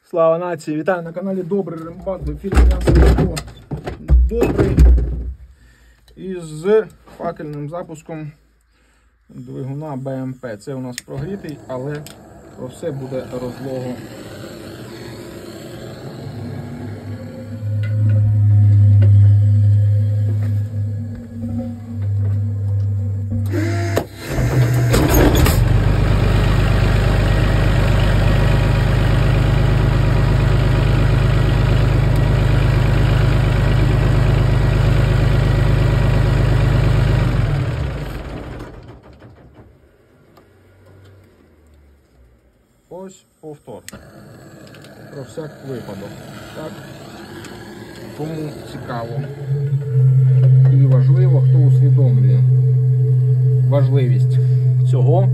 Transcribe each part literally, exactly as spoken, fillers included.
Слава нації! Вітаю на каналі Добрий Рембат. В ефірі м'ясо Добрий. І з факельним запуском двигуна Б М П. Це у нас прогрітий, але про все буде розлого. Ось повтор. Про всяк випадок. Так? Кому цікаво і важливо, хто усвідомлює важливість цього.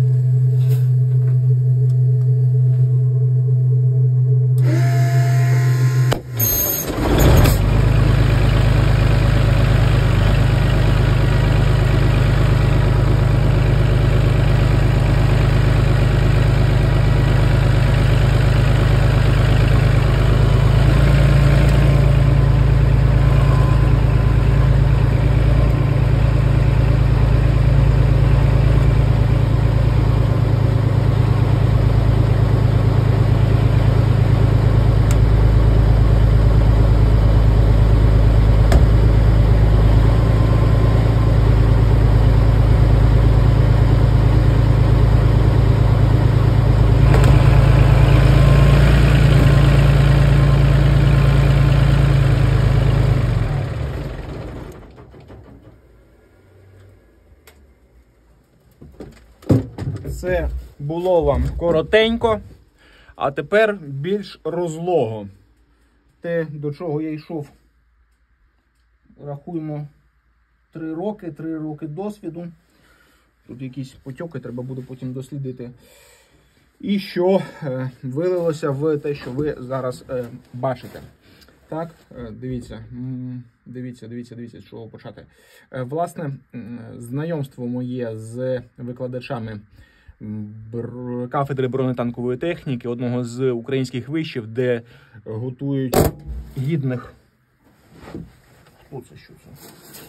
Це було вам коротенько, а тепер більш розлого. Те, до чого я йшов, рахуємо, три роки, три роки досвіду. Тут якісь потьоки, треба буде потім дослідити. І що е, вилилося в те, що ви зараз е, бачите. Так, е, дивіться, дивіться, дивіться, дивіться, з чого почати. Е, власне, знайомство моє з викладачами кафедри бронетанкової техніки, одного з українських вишів, де готують гідних... Що це, що це?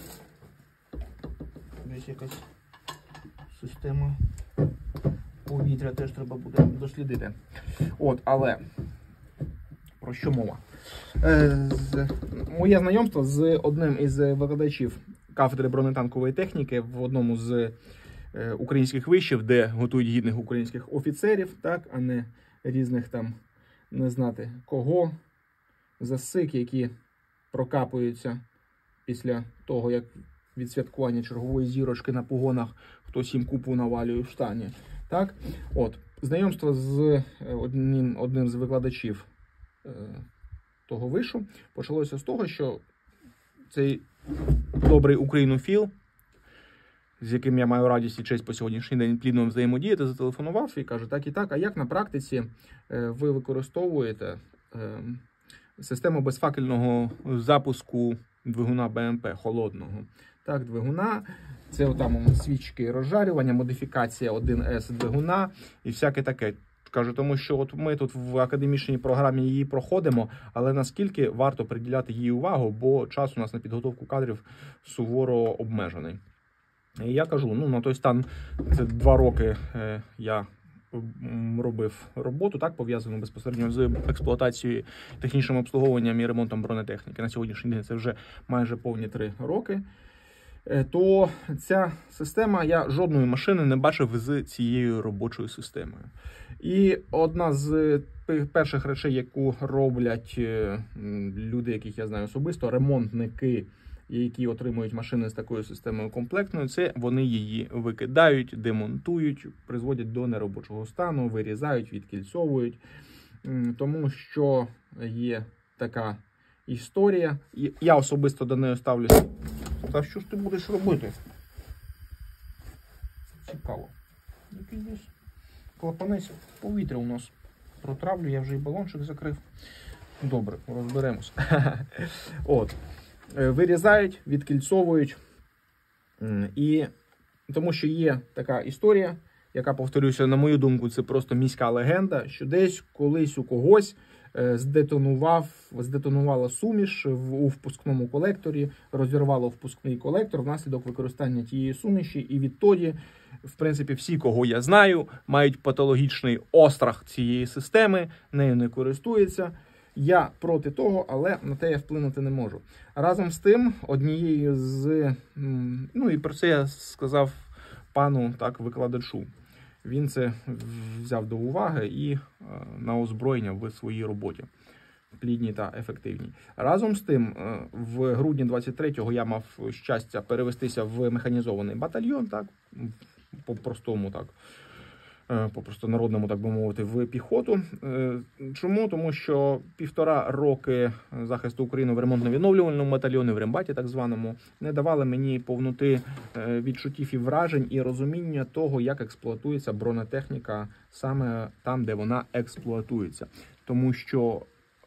Десь якась система повітря теж треба буде дослідити. От, але про що мова? Е, з... Моє знайомство з одним із викладачів кафедри бронетанкової техніки в одному з українських вишів, де готують гідних українських офіцерів, так, а не різних там, не знати кого, засик, які прокапуються після того, як від святкування чергової зірочки на погонах хтось їм купу навалює в штані. Так? От, знайомство з одним, одним з викладачів е, того вишу почалося з того, що цей добрий українофіл, з яким я маю радість і честь по сьогоднішній день плідно взаємодіяти, зателефонував і каже, так і так, а як на практиці ви використовуєте систему безфакельного запуску двигуна Б М П, холодного? Так, двигуна, це там свічки розжарювання, модифікація один С двигуна і всяке таке. Кажу, тому що от ми тут в академічній програмі її проходимо, але наскільки варто приділяти їй увагу, бо час у нас на підготовку кадрів суворо обмежений. І я кажу, ну на той стан, це два роки е, я робив роботу, так, пов'язану безпосередньо з експлуатацією, технічним обслуговуванням і ремонтом бронетехніки. На сьогоднішній день це вже майже повні три роки. Е, то ця система, я жодної машини не бачив з цією робочою системою. І одна з перших речей, яку роблять люди, яких я знаю особисто, ремонтники, які отримують машини з такою системою комплектною, це вони її викидають, демонтують, призводять до неробочого стану, вирізають, відкільцовують. Тому що є така історія. І я особисто до неї ставлюся. Та що ж ти будеш робити? Цікаво. Який десь клапанець повітря у нас протравлю, я вже і балончик закрив. Добре, розберемось. От. Вирізають, відкільцовують. І тому що є така історія, яка, повторюся, на мою думку, це просто міська легенда, що десь колись у когось здетонував, здетонувала суміш в, у впускному колекторі, розірвало впускний колектор внаслідок використання тієї суміші, і відтоді, в принципі, всі, кого я знаю, мають патологічний острах цієї системи, нею не користуються. Я проти того, але на те я вплинути не можу. Разом з тим, однією з, ну і про це я сказав пану, так, викладачу. Він це взяв до уваги і на озброєння в своїй роботі. Плідні та ефективні. Разом з тим, в грудні двадцять третього я мав щастя перевестися в механізований батальйон, так, по-простому, так, по простонародному, так би мовити, в піхоту. Чому? Тому що півтора роки захисту України в ремонтно-відновлювальному батальйоні, в рембаті так званому, не давали мені повноти відчуттів і вражень і розуміння того, як експлуатується бронетехніка саме там, де вона експлуатується. Тому що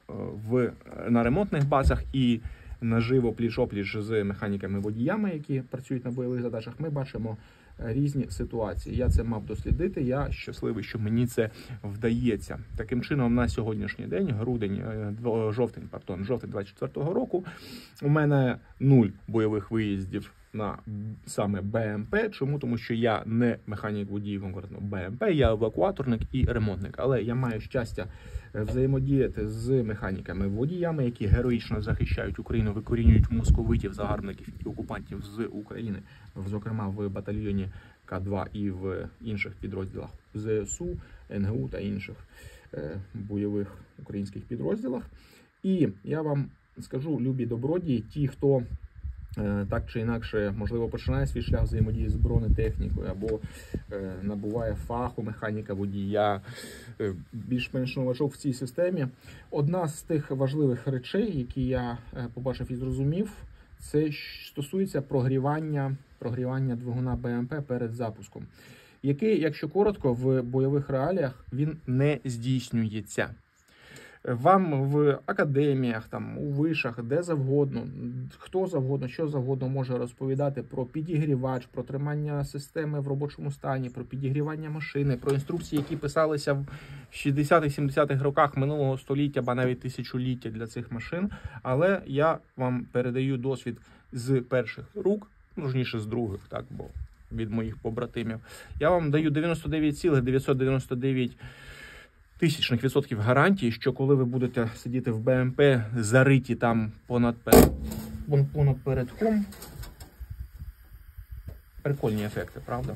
в, на ремонтних базах і наживо пліч-опліч з механіками-водіями, які працюють на бойових задачах, ми бачимо різні ситуації. Я це мав дослідити, я щасливий, що мені це вдається. Таким чином, на сьогоднішній день, грудень, жовтень, пардон, жовтень двадцять четвертого року, у мене нуль бойових виїздів на саме БМП. Чому? Тому що я не механік водій конкретно БМП, я евакуаторник і ремонтник. Але я маю щастя взаємодіяти з механіками-водіями, які героїчно захищають Україну, викорінюють московитів, загарбників і окупантів з України, зокрема в батальйоні К два і в інших підрозділах ЗСУ, ен ге у та інших бойових українських підрозділах. І я вам скажу, любі добродії, ті, хто так чи інакше, можливо, починає свій шлях взаємодії з бронетехнікою або е, набуває фаху механіка водія, е, більш-менш новачок в цій системі. Одна з тих важливих речей, які я е, побачив і зрозумів, це стосується прогрівання, прогрівання двигуна БМП перед запуском, який, якщо коротко, в бойових реаліях він не здійснюється. Вам в академіях, там, у вишах, де завгодно, хто завгодно, що завгодно може розповідати про підігрівач, про тримання системи в робочому стані, про підігрівання машини, про інструкції, які писалися в шістдесятих-сімдесятих роках минулого століття, ба навіть тисячоліття для цих машин. Але я вам передаю досвід з перших рук, можніше з других, так, бо від моїх побратимів. Я вам даю дев'яносто дев'ять цілих дев'ятсот дев'яносто дев'ять тисячних відсотків гарантії, що коли ви будете сидіти в БМП, зариті там понад, перед... понад передком, прикольні ефекти, правда?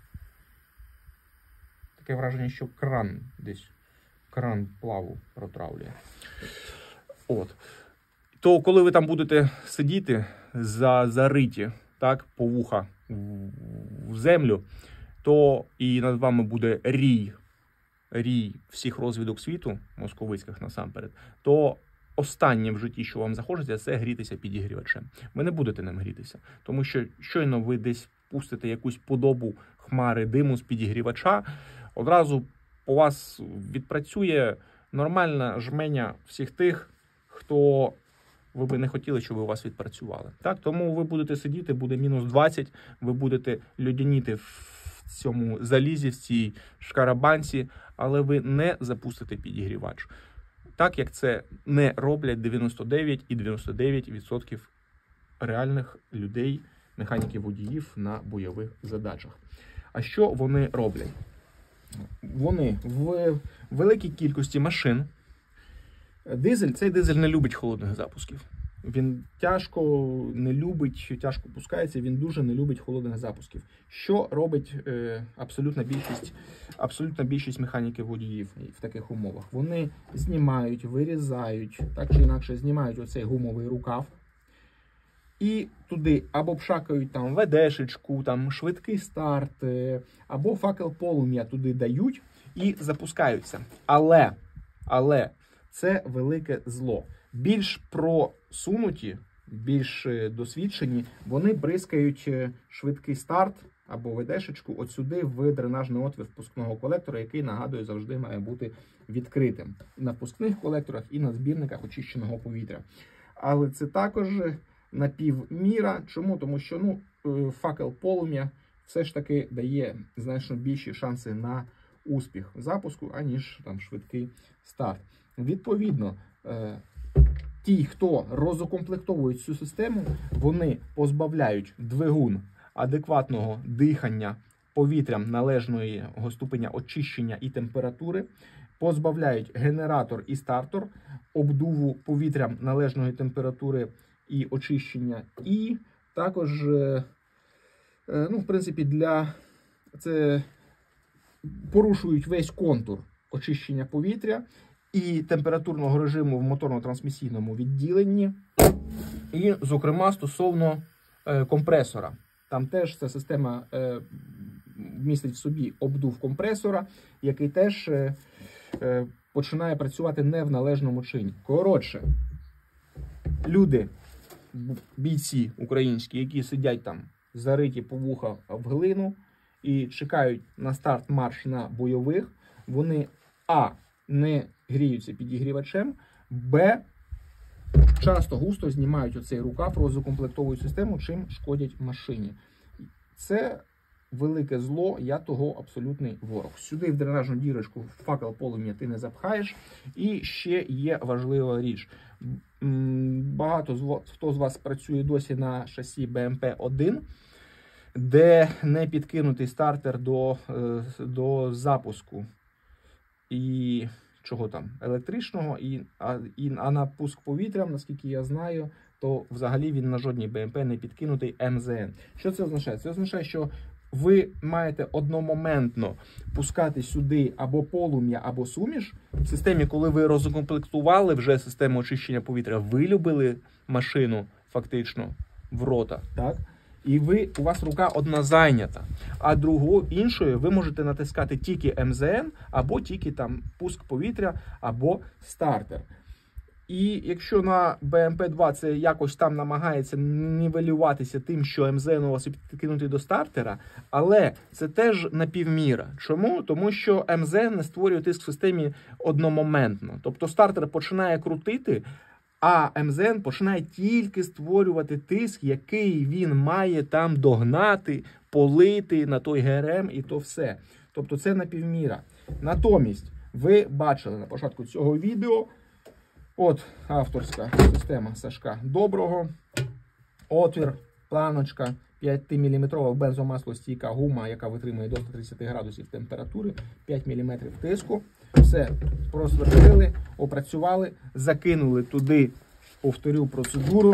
Таке враження, що кран десь, кран плаву протравлює. От. То коли ви там будете сидіти за зариті, так, по вуха в землю, то і над вами буде рій, рій всіх розвідок світу, московицьких насамперед, то останнє в житті, що вам захочеться, це грітися підігрівачем. Ви не будете ним грітися, тому що щойно ви десь пустите якусь подобу хмари диму з підігрівача, одразу по вас відпрацює нормальна жменя всіх тих, хто ви би не хотіли, щоб у вас відпрацювали. Так, тому ви будете сидіти, буде мінус двадцять, ви будете льодяніти в цьому залізі, в цій шкарабанці, але ви не запустите підігрівач. Так, як це не роблять дев'яносто дев'ять цілих дев'яносто дев'ять відсотків реальних людей, механіків-водіїв на бойових задачах. А що вони роблять? Вони в великій кількості машин, дизель, цей дизель не любить холодних запусків. Він тяжко не любить, тяжко пускається, він дуже не любить холодних запусків. Що робить е, абсолютна більшість, абсолютна більшість механіків-водіїв в таких умовах? Вони знімають, вирізають, так чи інакше знімають оцей гумовий рукав і туди або пшакають там ведешечку, там швидкий старт, е, або факел полум'я туди дають і запускаються. Але, але це велике зло. Більш просунуті, більш досвідчені, вони бризкають швидкий старт або ведешечку от сюди в дренажний отвір впускного колектора, який, нагадую, завжди має бути відкритим. І на впускних колекторах, і на збірниках очищеного повітря. Але це також напівміра. Чому? Тому що ну, факел полум'я все ж таки дає значно більші шанси на успіх запуску, аніж там швидкий старт. Відповідно, ті, хто розукомплектовують цю систему, вони позбавляють двигун адекватного дихання повітрям належного ступеня очищення і температури, позбавляють генератор і стартер обдуву повітрям належної температури і очищення, і також, ну, в принципі, для це порушують весь контур очищення повітря і температурного режиму в моторно-трансмісійному відділенні, і, зокрема, стосовно е, компресора. Там теж ця система е, містить в собі обдув компресора, який теж е, е, починає працювати не в належному чині. Коротше, люди, бійці українські, які сидять там зариті по вуха в глину і чекають на старт-марш на бойових, вони а. не гріються підігрівачем, б. часто густо знімають оцей рукав, розукомплектовують систему, чим шкодять машині. Це велике зло, я того абсолютний ворог. Сюди в дренажну дірочку факел полум'я ти не запхаєш. І ще є важлива річ. Багато хто з вас працює досі на шасі Б М П один, де не підкинутий стартер до, до запуску. І чого там? Електричного, і, а, і, а на пуск повітрям, наскільки я знаю, то взагалі він на жодній Б М П не підкинутий М З Н. Що це означає? Це означає, що ви маєте одномоментно пускати сюди або полум'я, або суміш. В системі, коли ви розкомплектували вже систему очищення повітря, вилюбили машину фактично в рота, так? І ви, у вас рука одна зайнята, а другою, іншою ви можете натискати тільки М З Н, або тільки там пуск повітря, або стартер. І якщо на Б М П два це якось там намагається нівелюватися тим, що М З Н у вас підкинути до стартера, але це теж напівміра. Чому? Тому що М З Н не створює тиск в системі одномоментно. Тобто стартер починає крутити, а М З Н починає тільки створювати тиск, який він має там догнати, полити на той Г Р М і то все. Тобто це напівміра. Натомість, ви бачили на початку цього відео, от авторська система Сашка Доброго, отвір, планочка, п'ятиміліметрова бензомаслостійка гума, яка витримує до ста тридцяти градусів температури, п'ять міліметрів тиску. Все, просверлили, опрацювали, закинули туди, повторю процедуру,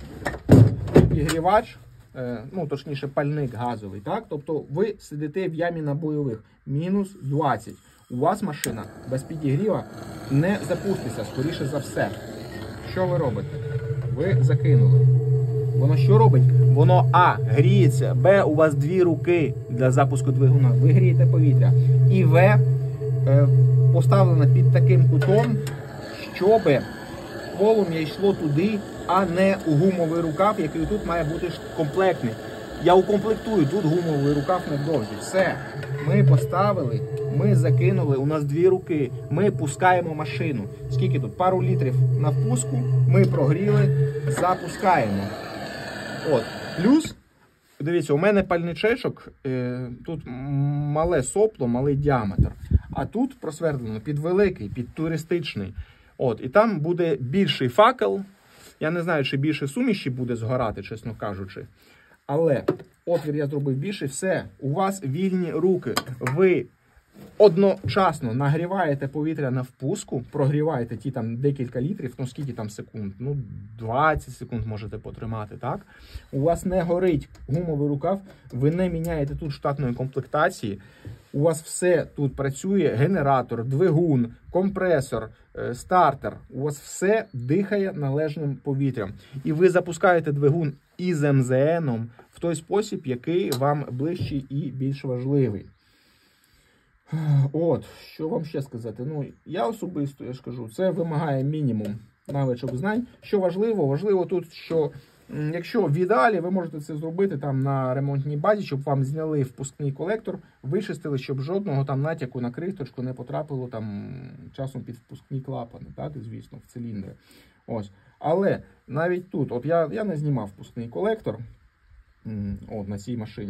підігрівач, ну точніше пальник газовий, так? Тобто ви сидите в ямі на бойових, мінус двадцять. У вас машина без підігріва не запуститься, скоріше за все. Що ви робите? Ви закинули. Воно що робить? Воно А. гріється, Б. у вас дві руки для запуску двигуна. Ви грієте повітря. І В. Е, поставлено під таким кутом, щоб полум'я йшло туди, а не у гумовий рукав, який тут має бути комплектний. Я укомплектую, тут гумовий рукав невдовзі. Все. Ми поставили, ми закинули, у нас дві руки, ми пускаємо машину. Скільки тут? Пару літрів на впуску, ми прогріли, запускаємо. От. Плюс, дивіться, у мене пальничечок, е, тут мале сопло, малий діаметр. А тут просвердлено під великий, під туристичний. От. І там буде більший факел. Я не знаю, чи більше суміші буде згорати, чесно кажучи. Але отвір я зробив більше. Все, у вас вільні руки. Ви одночасно нагріваєте повітря на впуску, прогріваєте ті там декілька літрів, ну скільки там секунд, ну двадцять секунд можете потримати, так? У вас не горить гумовий рукав, ви не міняєте тут штатної комплектації, у вас все тут працює, генератор, двигун, компресор, стартер, у вас все дихає належним повітрям. І ви запускаєте двигун із М З Н в той спосіб, який вам ближчий і більш важливий. От, що вам ще сказати? Ну, я особисто, я ж кажу, це вимагає мінімум навичок знань. Що важливо? Важливо тут, що якщо в ідеалі ви можете це зробити там на ремонтній базі, щоб вам зняли впускний колектор, вичистили, щоб жодного там натяку на крихточку не потрапило там часом під впускні клапани, так, звісно, в циліндри. Ось. Але навіть тут, от я, я не знімав впускний колектор от, на цій машині.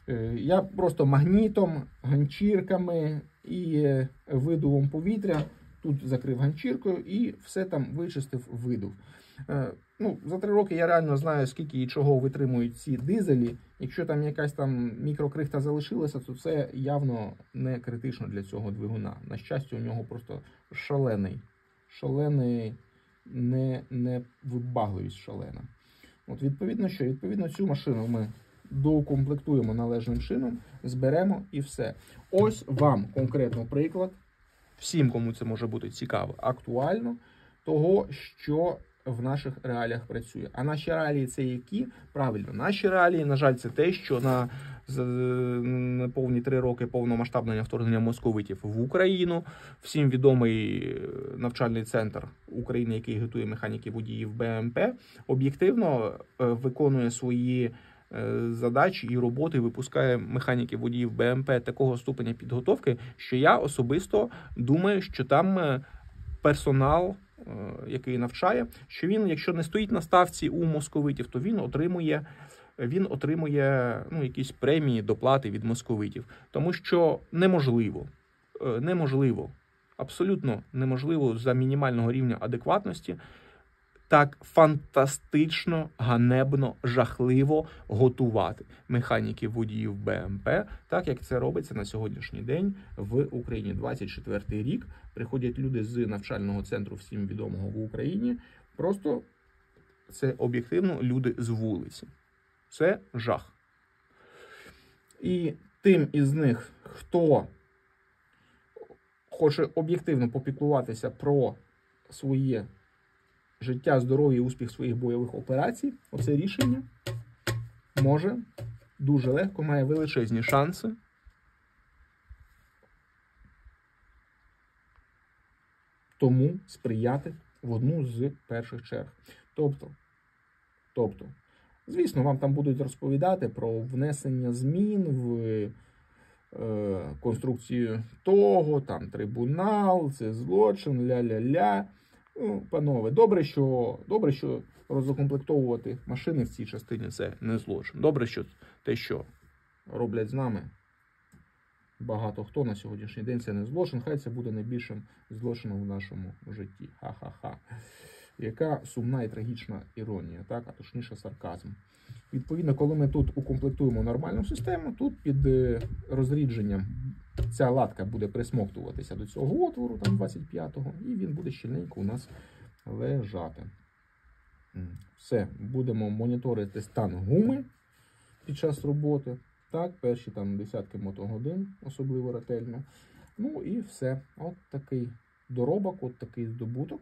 Я просто магнітом, ганчірками і видувом повітря тут закрив ганчіркою і все там вичистив, видув. Ну, за три роки я реально знаю, скільки і чого витримують ці дизелі. Якщо там якась там мікрокрихта залишилася, то це явно не критично для цього двигуна. На щастя, у нього просто шалений, шалений, не, не вибагливість шалена. От відповідно що? Відповідно цю машину ми доукомплектуємо належним чином, зберемо і все. Ось вам конкретно приклад, всім, кому це може бути цікаво, актуально, того, що в наших реаліях працює. А наші реалії це які? Правильно, наші реалії, на жаль, це те, що на, на повні три роки повномасштабного вторгнення московитів в Україну, всім відомий навчальний центр України, який готує механіків водіїв БМП, об'єктивно виконує свої задачі і роботи, випускає механіків водіїв БМП такого ступеня підготовки, що я особисто думаю, що там персонал, який навчає, що він, якщо не стоїть на ставці у московитів, то він отримує, він отримує ну, якісь премії, доплати від московитів. Тому що неможливо, неможливо, абсолютно неможливо за мінімального рівня адекватності так фантастично, ганебно, жахливо готувати механіків водіїв БМП, так як це робиться на сьогоднішній день в Україні. двадцять четвертий рік приходять люди з навчального центру, всім відомого в Україні, просто це об'єктивно люди з вулиці. Це жах. І тим із них, хто хоче об'єктивно попіклуватися про своє життя, здоров'я і успіх своїх бойових операцій, оце рішення може дуже легко, має величезні шанси тому сприяти в одну з перших черг. Тобто, тобто, звісно, вам там будуть розповідати про внесення змін в е, конструкцію того, там трибунал, це злочин, ля-ля-ля. Ну, панове, добре, що, добре, що розукомплектовувати машини в цій частині це не злочин. Добре, що те, що роблять з нами багато хто на сьогоднішній день, це не злочин. Хай це буде найбільшим злочином в нашому житті. Ха-ха-ха. Яка сумна і трагічна іронія, так? А точніше сарказм. Відповідно, коли ми тут укомплектуємо нормальну систему, тут під розрідженням ця латка буде присмоктуватися до цього отвору, там двадцять п'ятого, і він буде щільненько у нас лежати. Все, будемо моніторити стан гуми під час роботи. Так, перші там десятки мотогодин, особливо ретельно. Ну і все. От такий доробок, от такий здобуток.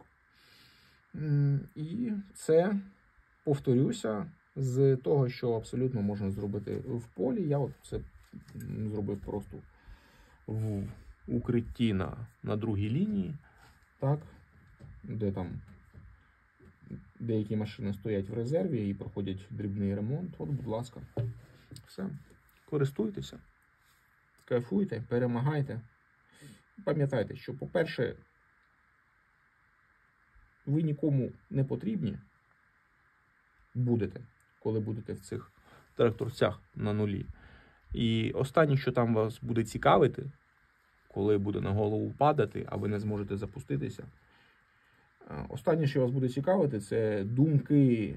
І це, повторюся, з того, що абсолютно можна зробити в полі. Я от це зробив просто в укритті на, на другій лінії, так, де там деякі машини стоять в резерві і проходять дрібний ремонт. От, будь ласка, все. Користуйтеся, кайфуйте, перемагайте. Пам'ятайте, що, по-перше, ви нікому не потрібні будете, коли будете в цих тракторцях на нулі. І останнє, що там вас буде цікавити, коли буде на голову падати, а ви не зможете запуститися, останнє, що вас буде цікавити, це думки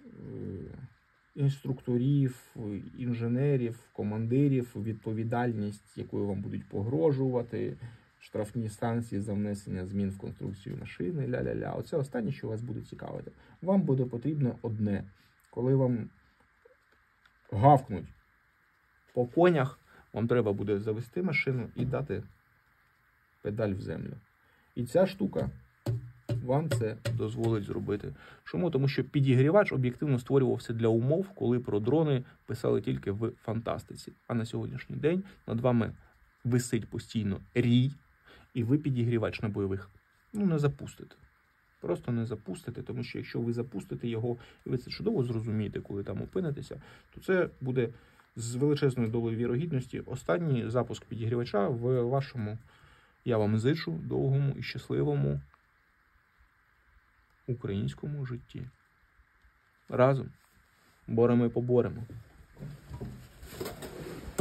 інструкторів, інженерів, командирів, відповідальність, якою вам будуть погрожувати, штрафні санкції за внесення змін в конструкцію машини, ля-ля-ля. Оце останнє, що вас буде цікавити. Вам буде потрібно одне. Коли вам гавкнуть по конях, вам треба буде завести машину і дати педаль в землю. І ця штука вам це дозволить зробити. Чому? Тому що підігрівач об'єктивно створювався для умов, коли про дрони писали тільки в фантастиці. А на сьогоднішній день над вами висить постійно рій, і ви підігрівач на бойових ну, не запустите. Просто не запустите, тому що якщо ви запустите його, і ви це чудово зрозумієте, коли там опинитеся, то це буде з величезною долею вірогідності останній запуск підігрівача в вашому, я вам зичу, довгому і щасливому українському житті. Разом боремо і поборемо.